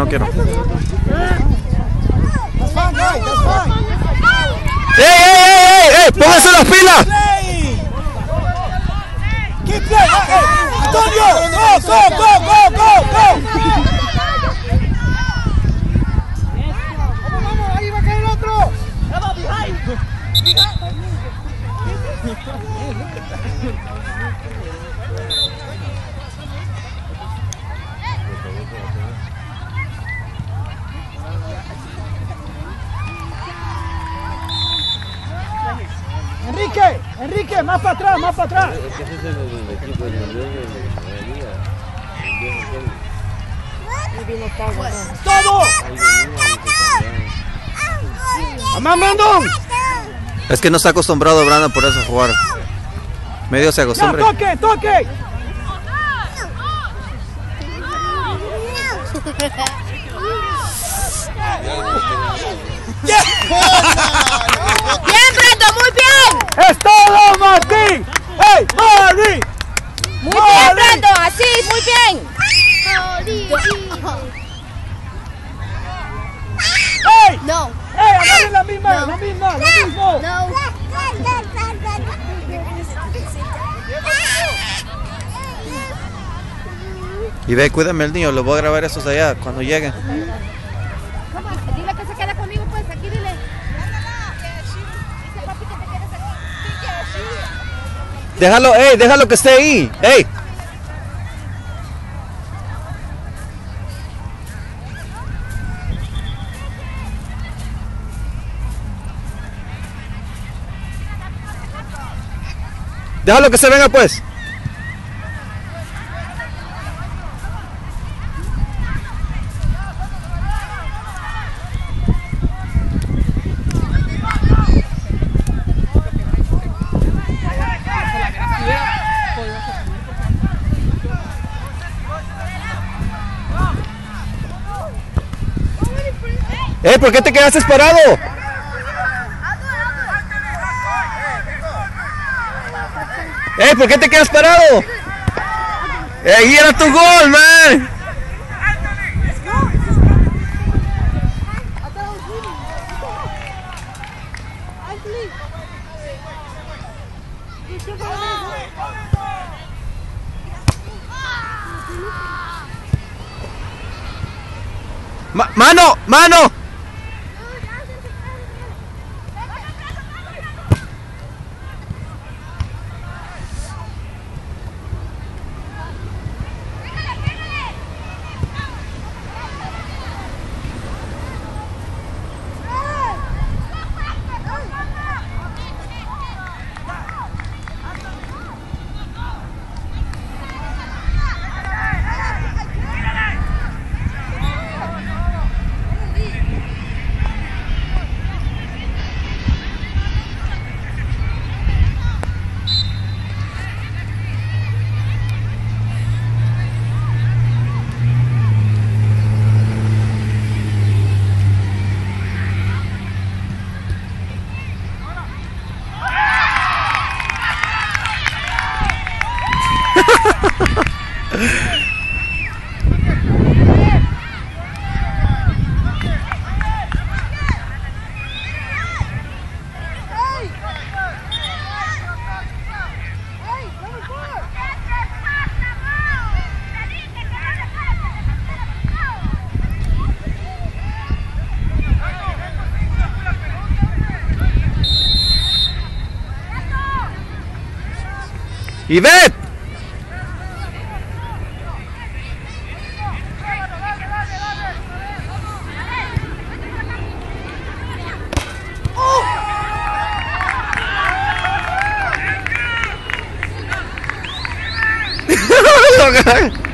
no quiero. ¡Ey! ¡Póngase las pilas! ¡Keep play! ¡Antonio! ¡Go! ¡Vamos! ¡Ahí va a caer otro! Enrique, más para atrás. ¡Todo! ¡Mamá, Brandon! Es que no está acostumbrado Brandon por eso a jugar. Medio se acostumbra. ¡Toque! ¡Bien, Brandon! ¡Muy bien! ¡Es todo, Martín! ¡Hey, Mari! ¡Muy bien, Brandon! ¡Así, muy bien! ¡Hey! No. ¡Hey, agarren la misma! ¡Lo mismo! No. Y ve, cuídame el niño, lo voy a grabar esos allá cuando lleguen. Dile que se quede conmigo, pues, aquí dile. Dice papi que te quedes aquí. Déjalo que esté ahí. ¡Ey! Déjalo que se venga, pues. ¿Por qué te quedaste parado? ¿Por qué te quedas parado? Ahí era tu gol, man. ¡Mano! ¡Ivette! ¡Oh!